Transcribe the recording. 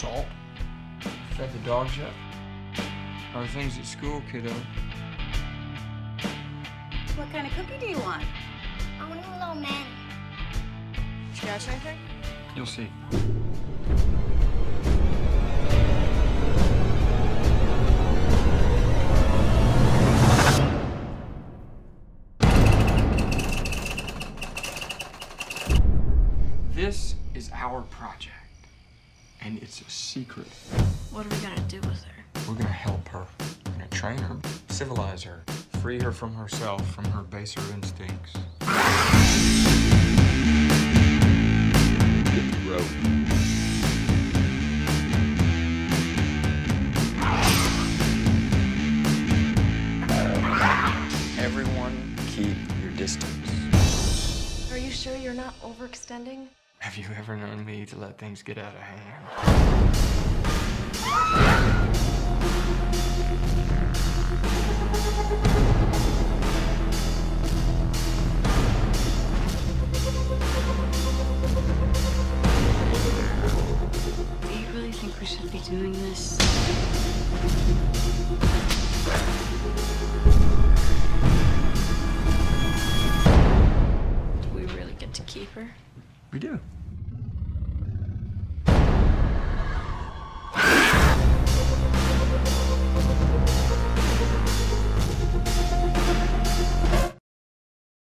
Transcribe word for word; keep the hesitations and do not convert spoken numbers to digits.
Salt. Fed the dogs yet? How are things at school, kiddo? What kind of cookie do you want? I want a little man. Scratch anything? You'll see. This is our project, and it's a secret. What are we gonna do with her? We're gonna help her. We're gonna train her, civilize her, free her from herself, from her baser instincts. Get the rope. Everyone, keep your distance. Are you sure you're not overextending? Have you ever known me to let things get out of hand? Do you really think we should be doing this? Do we really get to keep her? We do.